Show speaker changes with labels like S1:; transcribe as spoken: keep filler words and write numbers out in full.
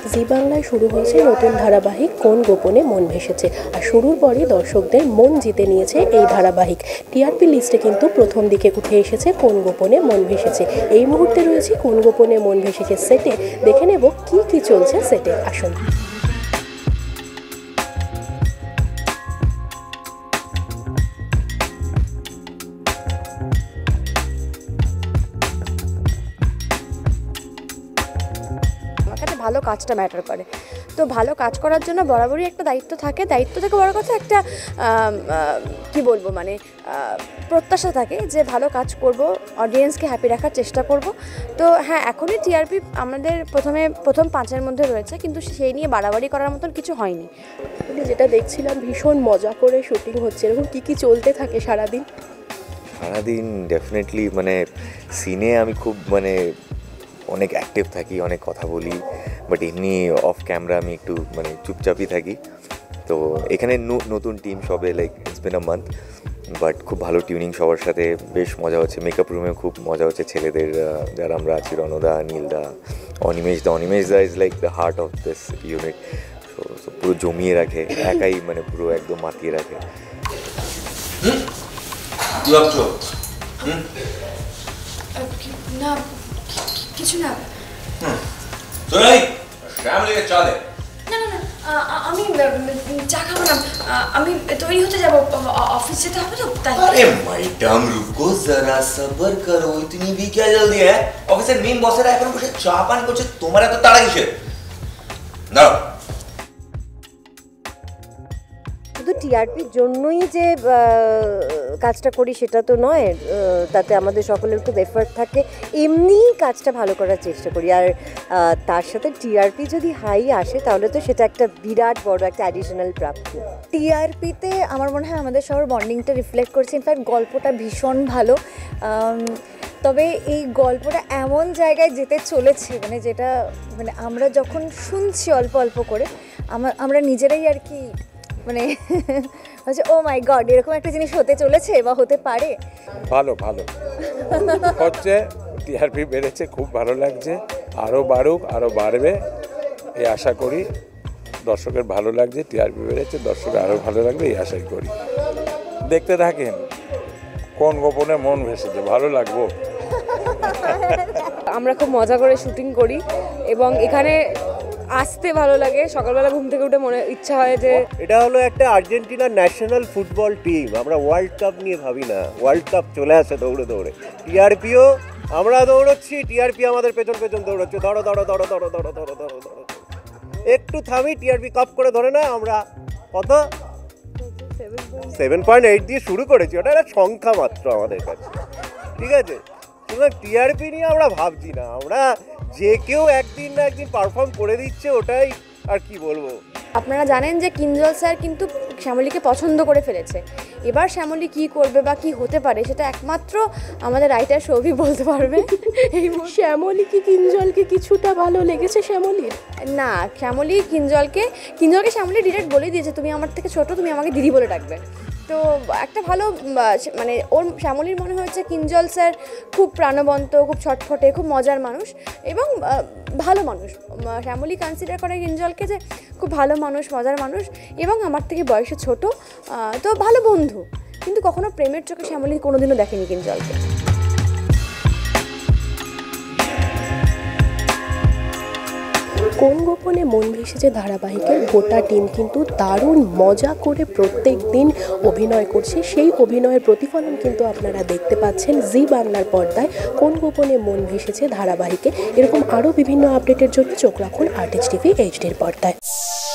S1: জি বাংলায় শুরু হয়েছে নতুন ধারাবাহিক কোন গোপনে মন ভেসেছে। আর শুরুর পরই দর্শকদের মন জিতে নিয়েছে এই ধারাবাহিক। টিআরপি লিস্টে কিন্তু প্রথম দিকে উঠে এসেছে কোন গোপনে মন ভেসেছে। এই মুহূর্তে রয়েছে কোন গোপনে মন ভেসেছে সেটে। দেখে নেব কি কি চলছে সেটে, আসুন।
S2: ভালো কাজটা ম্যাটার করে, তো ভালো কাজ করার জন্য বরাবরই একটা দায়িত্ব থাকে। দায়িত্ব থেকে বড় কথা একটা কি বলবো মানে প্রত্যাশা থাকে যে ভালো কাজ করব, অডিয়েন্সকে হ্যাপি রাখার চেষ্টা করব। তো হ্যাঁ, এখনই টিআরপি আমাদের প্রথমে প্রথম পাঁচের মধ্যে রয়েছে, কিন্তু সেই নিয়ে বাড়াবাড়ি করার মতন কিছু হয়নি।
S1: যেটা দেখছিলাম ভীষণ মজা করে শুটিং হচ্ছে, এরকম কী কী চলতে থাকে সারাদিন?
S3: সারাদিন ডেফিনেটলি মানে সিনে আমি খুব মানে অনেক অ্যাক্টিভ থাকি, অনেক কথা বলি, বাট এমনি অফ ক্যামেরা আমি একটু মানে চুপচাপই থাকি। তো এখানে নতুন টিম সবে, like it's been a month, but খুব ভালো টিউনিং, সবার সাথে বেশ মজা হচ্ছে। মেকআপ রুমেও খুব মজা হচ্ছে ছেলেদের যারা আমরা আছি, রণদা, নীলদা, Animesh da. Animesh da is like the heart of this unit. So পুরো জমিয়ে রাখে, একাই মানে পুরো একদম মাতিয়ে রাখে।
S2: না কিছু না। না না না আমি চা খাবো না, আমি তৈরি হতে যাবো, অফিস যেতে হবে তো তাই।
S4: अरे मैडम रुको जरा, सब्र करो, इतनी भी क्या जल्दी है? অফিসের মেইন বসেরা এখন বসে চা পান করছে, তোমার এত তাড়া কিসের? দাও।
S5: শুধু টিআরপির জন্যই যে কাজটা করি সেটা তো নয়, তাতে আমাদের সকলের খুব এফার্ট থাকে, এমনিই কাজটা ভালো করার চেষ্টা করি। আর তার সাথে টিআরপি যদি হাই আসে তাহলে তো সেটা একটা বিরাট বড় একটা অ্যাডিশনাল প্রাপ্তি।
S6: টিআরপিতে আমার মনে হয় আমাদের সবার বন্ডিংটা রিফ্লেক্ট করছে। ইনফ্যাক্ট গল্পটা ভীষণ ভালো, তবে এই গল্পটা এমন জায়গায় যেতে চলেছে মানে যেটা মানে আমরা যখন শুনছি অল্প অল্প করে আমরা নিজেরাই আর কি মানে হচ্ছে ও মাই গড, এরকম একটা জিনিস হতে চলেছে বা হতে পারে।
S7: ভালো ভালো হচ্ছে, টিআরপি বেড়েছে, খুব ভালো লাগছে। আরও বাড়ুক, আরও বাড়বে এই আশা করি। দর্শকের ভালো লাগছে, টিআরপি বেড়েছে, দর্শকের আরও ভালো লাগবে এই আশাই করি। দেখতে থাকেন কোন গোপনে মন ভেসেছে, ভালো লাগবো।
S2: আমরা খুব মজা করে শুটিং করি এবং এখানে আসতে ভালো লাগে। সকালবেলা ঘুম থেকে উঠে মনে ইচ্ছা হয় যে
S8: এটা হলো একটা আর্জেন্টিনার ন্যাশনাল ফুটবল টিম। আমরা ওয়ার্ল্ড কাপ নিয়ে ভাবি না, ওয়ার্ল্ড কাপ চলে আসে দৌড়ে দৌড়ে। টিআরপিও আমরা দৌড়চ্ছি, টিআরপি আমাদের পেছন পেছন দৌড়চ্ছে, ধরো ধরো ধরো ধরো ধরো ধরো ধরো ধরো একটু থামি, টিআরপি কাপ করে ধরে না। আমরা কত সেভেন পয়েন্ট এইট দিয়ে শুরু করেছি, ওটা একটা সংখ্যা মাত্র আমাদের কাছে, ঠিক আছে? সুতরাং টিআরপি নিয়ে আমরা ভাবছি না, আমরা যে কেউ একদিন না একদিন পারফর্ম করে দিচ্ছে, ওটাই আর কি বলবো।
S2: আপনারা জানেন যে কিঞ্জল স্যার কিন্তু শ্যামলীকে পছন্দ করে ফেলেছে। এবার শ্যামলী কি করবে বা কি হতে পারে সেটা একমাত্র আমাদের রাইটার সৌভিক বলতে পারবে।
S1: এই শ্যামলী কি কিঞ্জলকে কিছুটা ভালো লেগেছে? শ্যামলীর
S2: না, শ্যামলী কিঞ্জলকে কিঞ্জলকে শ্যামলী ডিরেক্ট বলে দিয়েছে তুমি আমার থেকে ছোট, তুমি আমাকে দিদি বলে ডাকবে। তো একটা ভালো মানে ওর শ্যামলীর মনে হয়েছে কিঞ্জল স্যার খুব প্রাণবন্ত, খুব ছটফটে, খুব মজার মানুষ এবং ভালো মানুষ। শ্যামলী কনসিডার করে কিঞ্জলকে যে খুব ভালো মানুষ, মজার মানুষ এবং আমার থেকে বয়সে ছোট, তো ভালো বন্ধু। কিন্তু কখনো প্রেমের চোখে শ্যামলী কোনোদিনও দেখেনি কিঞ্জলকে।
S1: কোন গোপনে মন ভেসেছে ধারাবাহিকের গোটা টিম কিন্তু দারুণ মজা করে প্রত্যেক দিন অভিনয় করছে। সেই অভিনয়ের প্রতিফলন কিন্তু আপনারা দেখতে পাচ্ছেন জি বাংলার পর্দায় কোন গোপনে মন ভেসেছে ধারাবাহিকে। এরকম আরও বিভিন্ন আপডেটের জন্য চোখ রাখুন আরটিএস টিভি এইচডির পর্দায়।